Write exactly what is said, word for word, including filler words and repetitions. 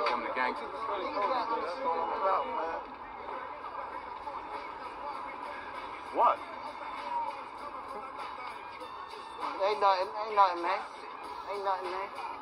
Them the gangsters. What? Ain't nothing, ain't nothing, man. Ain't nothing, man.